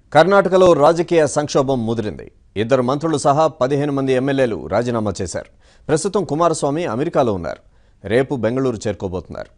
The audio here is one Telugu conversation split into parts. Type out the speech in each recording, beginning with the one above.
కర్ణాటకలో రాజకీయ సంక్షోభం ముదిరింది. ఇద్దరు మంత్రులు సహా 15 మంది ఎమ్మెల్యేలు రాజీనామా చేశారు. ప్రస్తుతం కుమారస్వామి అమెరికాలో ఉన్నారు. రేపు బెంగళూరు చేరుకోబోతున్నారు.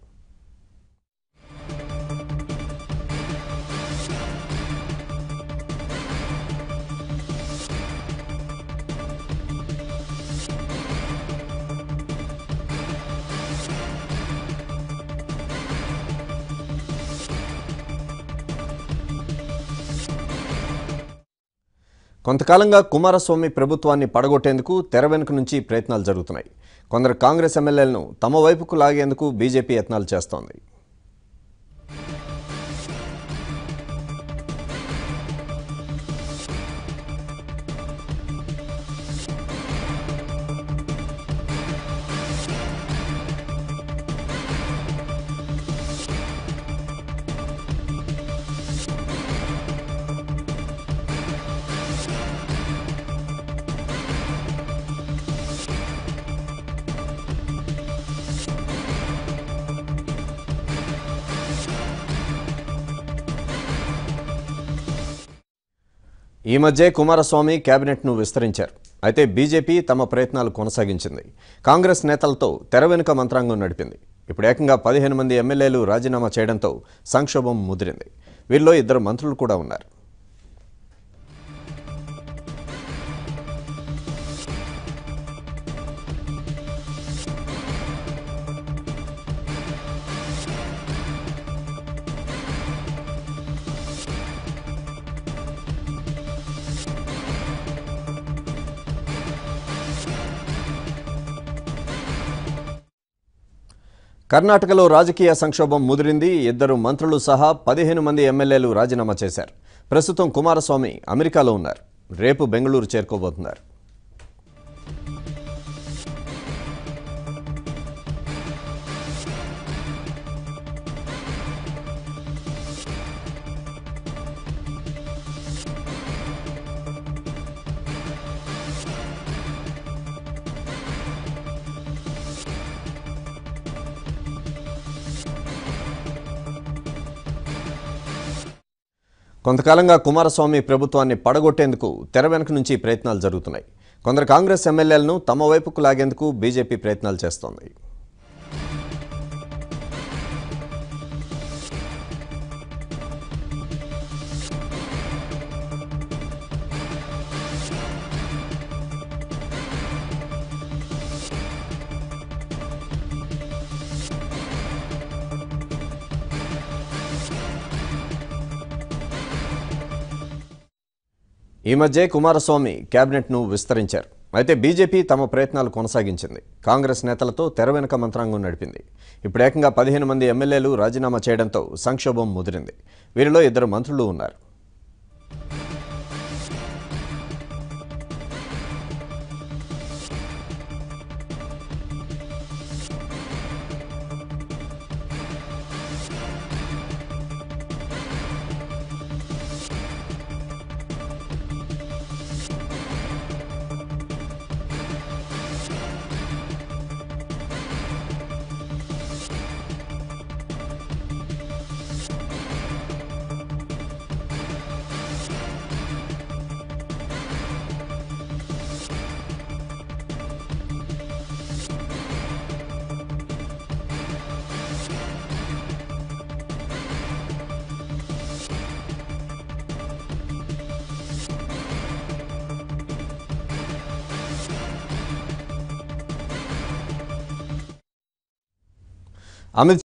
కొంతకాలంగా కుమారస్వామి ప్రభుత్వాన్ని పడగొట్టేందుకు తెర వెనుక నుంచి ప్రయత్నాలు జరుగుతున్నాయి. కొందరు కాంగ్రెస్ ఎమ్మెల్యేలను తమ వైపుకు లాగేందుకు బీజేపీ యత్నాలు చేస్తోంది. ఈ మధ్య కుమారస్వామి కేబినెట్ను విస్తరించారు. అయితే బీజేపీ తమ ప్రయత్నాలు కొనసాగించింది. కాంగ్రెస్ నేతలతో తెర వెనుక మంత్రాంగం నడిపింది. ఇప్పుడు ఏకంగా 15 మంది ఎమ్మెల్యేలు రాజీనామా చేయడంతో సంక్షోభం ముదిరింది. వీరిలో ఇద్దరు మంత్రులు కూడా ఉన్నారు. కర్ణాటకలో రాజకీయ సంక్షోభం ముదిరింది. ఇద్దరు మంత్రులు సహా 15 మంది ఎమ్మెల్యేలు రాజీనామా చేశారు. ప్రస్తుతం కుమారస్వామి అమెరికాలో ఉన్నారు. రేపు బెంగళూరు చేరుకోబోతున్నారు. కొంతకాలంగా కుమారస్వామి ప్రభుత్వాన్ని పడగొట్టేందుకు తెర వెనుక నుంచి ప్రయత్నాలు జరుగుతున్నాయి. కొందరు కాంగ్రెస్ ఎమ్మెల్యేలను తమ వైపుకు లాగేందుకు బీజేపీ ప్రయత్నాలు చేస్తోంది. ఈ మధ్య కుమారస్వామి కేబినెట్ను విస్తరించారు. అయితే బీజేపీ తమ ప్రయత్నాలు కొనసాగించింది. కాంగ్రెస్ నేతలతో తెర వెనుక మంత్రాంగం నడిపింది. ఇప్పుడు ఏకంగా 15 మంది ఎమ్మెల్యేలు రాజీనామా చేయడంతో సంక్షోభం ముదిరింది. వీరిలో ఇద్దరు మంత్రులు ఉన్నారు. అమిత్